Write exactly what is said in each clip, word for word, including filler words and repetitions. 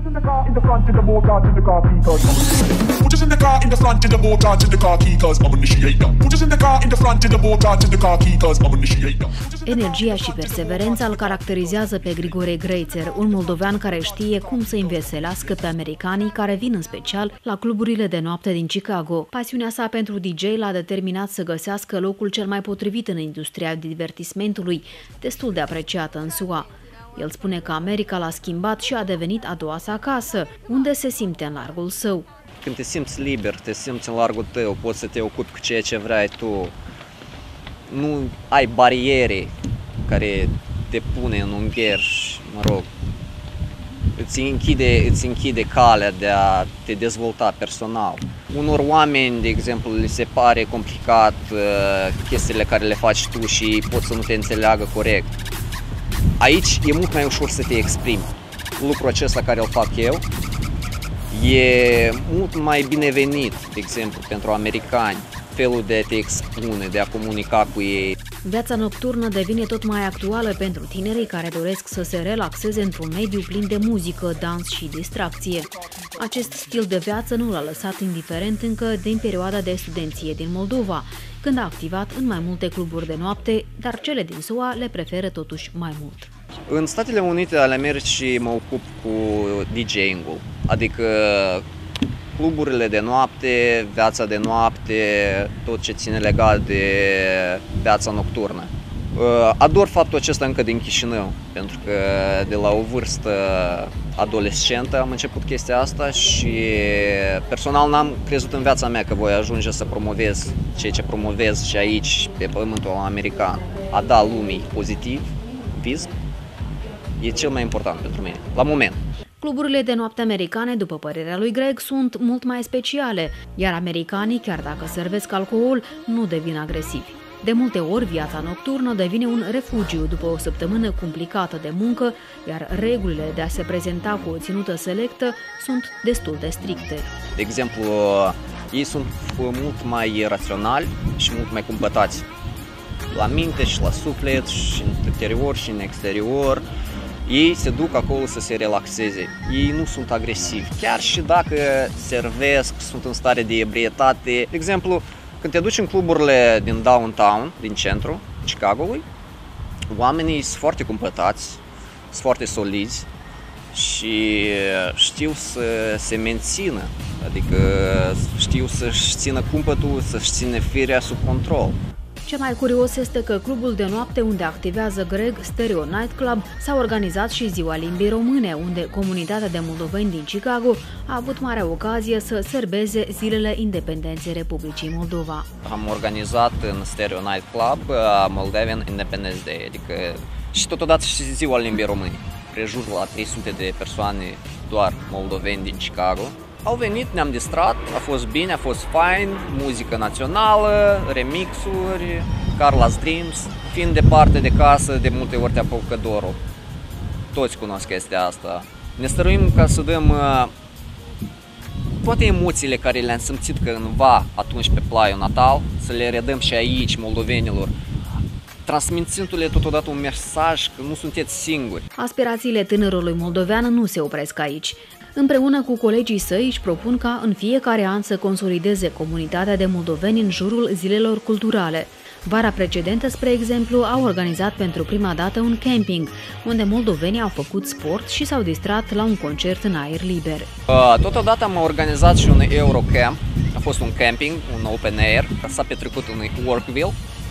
in the car, in the front, in the motor, in the car key, cause put us in the car, in the front, in the motor, in the car key, cause I'm initiate them. Put us in the car, in the front, in the motor, in the car key, cause I'm initiate them. Energia și perseverența îl caracterizează pe Grigore Greițer, un moldovean care știe cum să înveselească pe americanii care vin în special la cluburile de noapte din Chicago. Pasiunea sa pentru D J l-a determinat să găsească locul cel mai potrivit în industria divertismentului, destul de apreciată în S U A. El spune că America l-a schimbat și a devenit a doua sa casă, unde se simte în largul său. Când te simți liber, te simți în largul tău, poți să te ocupi cu ceea ce vrei tu. Nu ai bariere care te pune în ungher și, mă rog, îți închide, îți închide calea de a te dezvolta personal. Unor oameni, de exemplu, le se pare complicat uh, chestiile care le faci tu și poți să nu te înțeleagă corect. Aici e mult mai ușor să te exprimi. Lucrul acesta care îl fac eu e mult mai binevenit, de exemplu, pentru americani. Felul de a te expune, de a comunica cu ei. Viața nocturnă devine tot mai actuală pentru tinerii care doresc să se relaxeze într-un mediu plin de muzică, dans și distracție. Acest stil de viață nu l-a lăsat indiferent încă din perioada de studenție din Moldova, când a activat în mai multe cluburi de noapte, dar cele din S U A le preferă totuși mai mult. În Statele Unite ale Americii mă ocup cu D J-ul, adică cluburile de noapte, viața de noapte, tot ce ține legat de viața nocturnă. Ador faptul acesta încă din Chișinău, pentru că de la o vârstă adolescentă am început chestia asta și personal n-am crezut în viața mea că voi ajunge să promovez ceea ce promovez și aici, pe pământul american. A da lumii pozitiv, visc, e cel mai important pentru mine, la moment. Cluburile de noapte americane, după părerea lui Greg, sunt mult mai speciale, iar americanii, chiar dacă servesc alcool, nu devin agresivi. De multe ori, viața nocturnă devine un refugiu după o săptămână complicată de muncă, iar regulile de a se prezenta cu o ținută selectă sunt destul de stricte. De exemplu, ei sunt mult mai raționali și mult mai cumpătați la minte și la suflet, și în interior și în exterior. Ei se duc acolo să se relaxeze, ei nu sunt agresivi, chiar și dacă servesc, sunt în stare de ebrietate. De exemplu, când te duci în cluburile din downtown, din centru, Chicago-ului, oamenii sunt foarte cumpătați, sunt foarte solizi și știu să se mențină, adică știu să-și țină cumpătul, să-și țină firea sub control. Cel mai curios este că clubul de noapte unde activează Greg, Stereo Night Club, s-a organizat și Ziua Limbii Române, unde comunitatea de moldoveni din Chicago a avut mare ocazie să serbeze zilele independenței Republicii Moldova. Am organizat în Stereo Night Club Moldovan Independence Day, adică și totodată și Ziua Limbii Române. Prejur la trei sute de persoane, doar moldoveni din Chicago. Au venit, ne-am distrat, a fost bine, a fost fain, muzică națională, remixuri, Carla's Dreams. Fiind departe de casă, de multe ori te apucă dorul. Toți cunosc chestia asta. Ne stăruim ca să dăm uh, toate emoțiile care le-am simțit cândva atunci pe plaiul natal, să le redăm și aici moldovenilor, transmițându-le totodată un mesaj că nu sunteți singuri. Aspirațiile tânărului moldovean nu se opresc aici. Împreună cu colegii săi își propun ca în fiecare an să consolideze comunitatea de moldoveni în jurul zilelor culturale. Vara precedentă, spre exemplu, au organizat pentru prima dată un camping, unde moldovenii au făcut sport și s-au distrat la un concert în aer liber. Totodată am organizat și un Eurocamp, a fost un camping, un open air, s-a petrecut în Workville.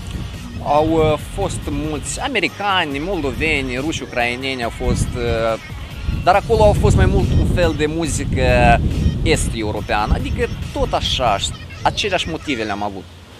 Au fost mulți americani, moldoveni, ruși, ucraineni, au fost... Dar acolo au fost mai mult un fel de muzică est-europeană, adică tot așa, aceleași motive le-am avut.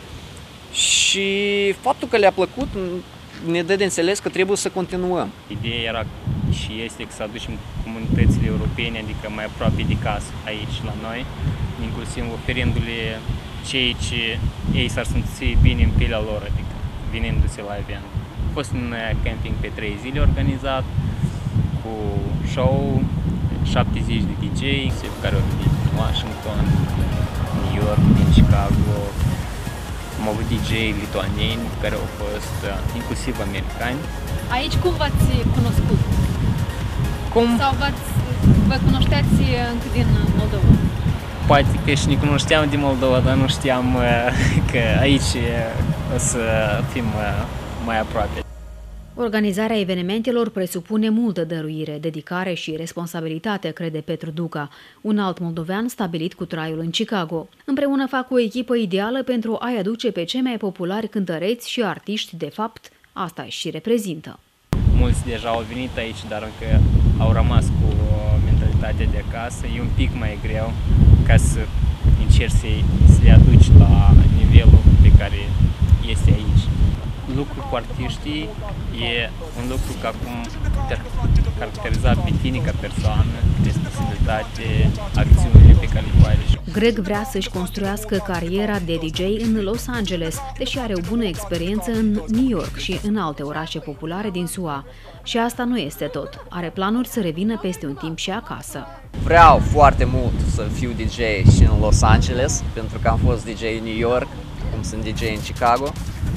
Și faptul că le-a plăcut ne dă de înțeles că trebuie să continuăm. Ideea era și este să aducem comunitățile europene, adică mai aproape de casă, aici la noi, inclusiv oferindu-le ceea ce ei s-ar simți bine în pielea lor, adică vinindu-se la event. A fost un camping pe trei zile organizat, cu show, șaptezeci de D J care au venit din Washington, New York, din Chicago. Am avut D J lituanieni care au fost inclusiv americani. Aici cum v-ați cunoscut? Cum? Sau v-ați Vă cunoșteați încă din Moldova? Poate că și ne cunoșteam din Moldova, dar nu știam că aici o să fim mai aproape. Organizarea evenimentelor presupune multă dăruire, dedicare și responsabilitate, crede Petru Duca, un alt moldovean stabilit cu traiul în Chicago. Împreună fac o echipă ideală pentru a-i aduce pe cei mai populari cântăreți și artiști, de fapt, asta își și reprezintă. Mulți deja au venit aici, dar încă au rămas cu mentalitatea de acasă. E un pic mai greu ca să încerci să le aduci la nivelul pe care este aici. Lucrul cu artiștii e un lucru ca cum te-ar caracteriza pe tine ca persoană, responsabilitate, acțiunile pe care le faci. Greg vrea să-și construiască cariera de D J în Los Angeles, deși are o bună experiență în New York și în alte orașe populare din S U A. Și asta nu este tot. Are planuri să revină peste un timp și acasă. Vreau foarte mult să fiu D J și în Los Angeles, pentru că am fost D J în New York, cum sunt D J în Chicago.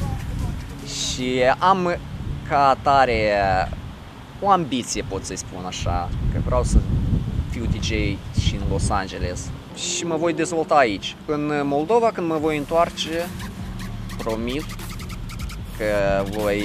Și am ca atare o ambiție, pot să-i spun așa, că vreau să fiu D J și în Los Angeles și mă voi dezvolta aici. În Moldova, când mă voi întoarce, promit că voi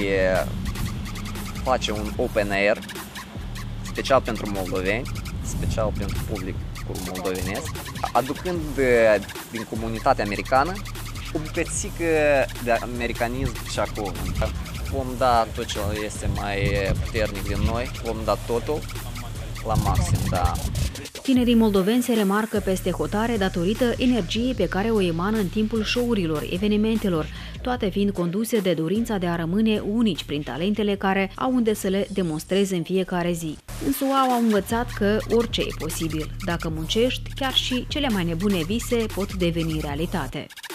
face un open air special pentru moldoveni, special pentru publicul moldovenesc, aducând din comunitatea americană o bucățică de americanism și acolo. Vom da tot ce este mai puternic din noi, vom da totul la maxim, da. Tinerii moldoveni se remarcă peste hotare datorită energiei pe care o emană în timpul show-urilor, evenimentelor, toate fiind conduse de dorința de a rămâne unici prin talentele care au unde să le demonstreze în fiecare zi. În S U A au învățat că orice e posibil. Dacă muncești, chiar și cele mai nebune vise pot deveni realitate.